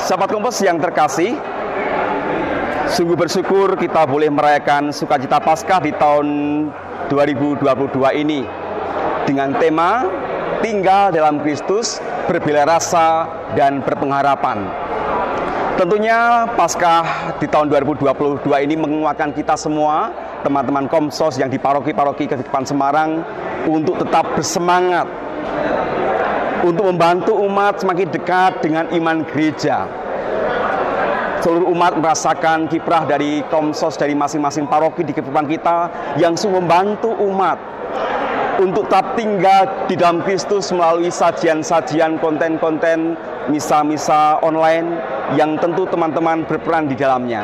Sahabat Kompas yang terkasih, sungguh bersyukur kita boleh merayakan sukacita Paskah di tahun 2022 ini dengan tema tinggal dalam Kristus, berbela rasa dan berpengharapan. Tentunya Paskah di tahun 2022 ini menguatkan kita semua, teman-teman Komsos yang di paroki-paroki Kehidupan Semarang, untuk tetap bersemangat, untuk membantu umat semakin dekat dengan iman gereja. Seluruh umat merasakan kiprah dari Komsos, dari masing-masing paroki di kehidupan kita yang sungguh membantu umat untuk tetap tinggal di dalam Kristus melalui sajian-sajian, konten-konten, misa-misa online yang tentu teman-teman berperan di dalamnya.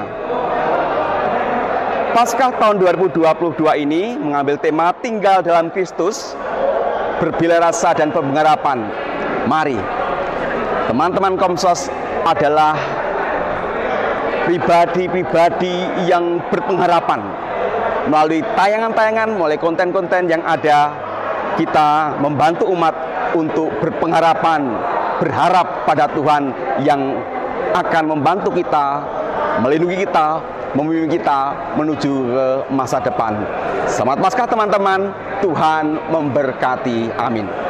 Paskah tahun 2022 ini mengambil tema tinggal dalam Kristus, berbela rasa dan pengharapan. Mari, teman-teman Komsos adalah pribadi-pribadi yang berpengharapan. Melalui tayangan-tayangan, melalui konten-konten yang ada, kita membantu umat untuk berpengharapan, berharap pada Tuhan yang akan membantu kita, melindungi kita, memimpin kita menuju ke masa depan. Selamat Paskah teman-teman, Tuhan memberkati. Amin.